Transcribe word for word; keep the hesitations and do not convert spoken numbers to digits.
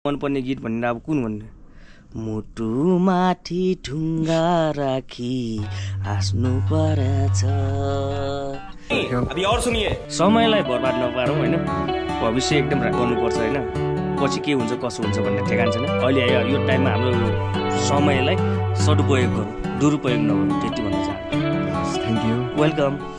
मनपर्ने गीत भनेर अब कुन भन्ने मुटु माथि ढुङ्गा राखी हाँस्नु परेछ। अभी और सुनिए समयलाई बर्बाद नपारौँ होइन, भविष्य एकदम गर्नुपर्छ होइन, पछि के हुन्छ कसो हुन्छ भन्ने ठेगान छैन। अहिले यो टाइममा हाम्रो समयलाई सदुपयोग गरौँ, दुरुपयोग नगरौँ, त्यति भन्न चाहन्छु। Thank you, welcome.